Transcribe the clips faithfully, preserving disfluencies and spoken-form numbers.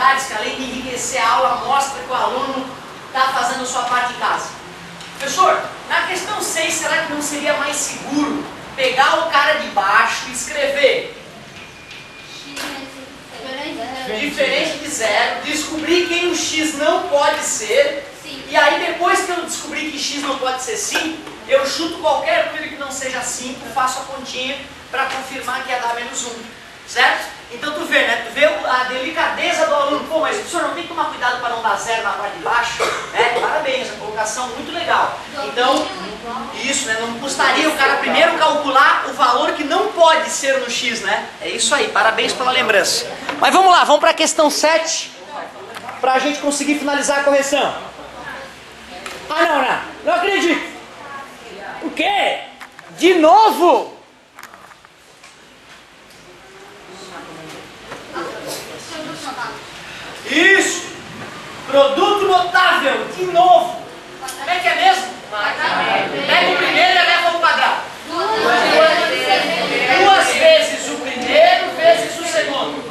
atividades que, além de enriquecer a aula, mostra que o aluno está fazendo a sua parte em casa. Professor, na questão seis, será que não seria mais seguro pegar o cara de baixo e escrever diferente de zero, descobrir quem o x não pode ser, sim. E aí depois que eu descobrir que x não pode ser cinco, eu chuto qualquer número que não seja cinco, faço a continha para confirmar que ia dar menos um, certo? Então tu vê, né? Tu vê a delicadeza do aluno. Pô, mas o professor não tem que tomar cuidado para não dar zero na parte de baixo? É, parabéns, a colocação muito legal. Então, isso, né? Não custaria o cara primeiro calcular o valor que não pode ser no x, né? É isso aí, parabéns pela lembrança. Mas vamos lá, vamos para a questão sete, para a gente conseguir finalizar a correção. Ah, não, não, não acredito. O quê? De novo? Isso! Produto notável, de novo! Como é que é mesmo? Pega o primeiro e leva ao quadrado. Duas vezes o primeiro vezes o segundo.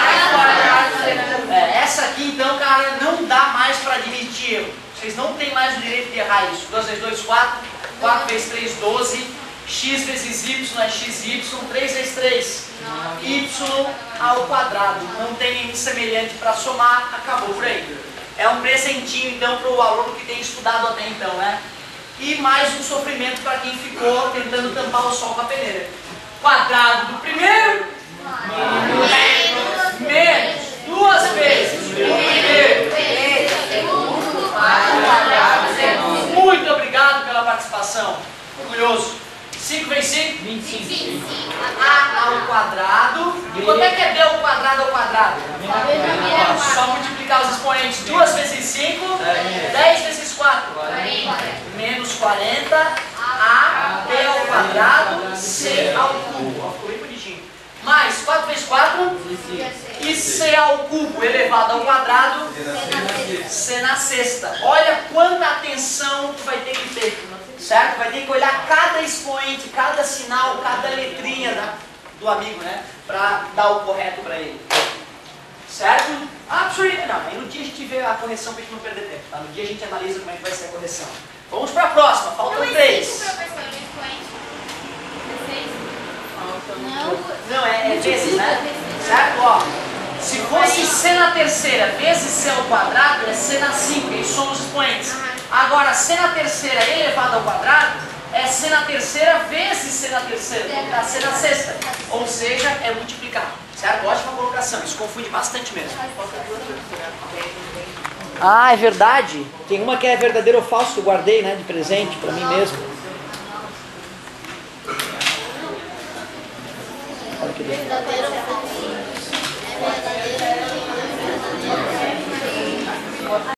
É, essa aqui então, cara, não dá mais para admitir erro. Vocês não têm mais o direito de errar isso. dois vezes dois, quatro. quatro vezes três, doze. X vezes y é xy. três vezes três, y ao quadrado. Não tem nenhum semelhante para somar, acabou por aí. É um presentinho então para o aluno que tem estudado até então, né? E mais um sofrimento para quem ficou tentando tampar o sol com a peneira. Quadrado do primeiro menos, menos duas vezes o primeiro vezes o segundo quadrado do segundo. Muito obrigado pela participação. Orgulhoso. cinco vezes cinco? vinte e cinco. A ao quadrado. E quanto é que é B ao quadrado ao quadrado? Só multiplicar os expoentes. duas vezes cinco, dez vezes quatro. Menos quarenta. A, B ao quadrado, C ao cubo. Ficou bem bonitinho. Mais quatro vezes quatro. E C ao cubo elevado ao quadrado. C na sexta. Olha quanta atenção tu vai ter que ter. Certo? Vai ter que olhar cada expoente, cada sinal, cada letrinha da, do amigo, né? Para dar o correto para ele. Certo? Ah, professor, não, aí no dia a gente vê a correção para a gente não perder tempo, tá? No dia a gente analisa como é que vai ser a correção. Vamos para a próxima, faltam não três. Não, não, é, é vezes, né? Certo? Ó, se fosse C na terceira vezes C ao quadrado, é C na cinco, aí somos expoentes. Agora, C na terceira elevado ao quadrado é C na terceira vezes C na terceira, dá C na sexta. Ou seja, é multiplicar. Certo? Ótima colocação. Isso confunde bastante mesmo. Ah, é verdade. Tem uma que é verdadeiro ou falso que eu guardei, né, de presente para mim mesmo. Olha que legal.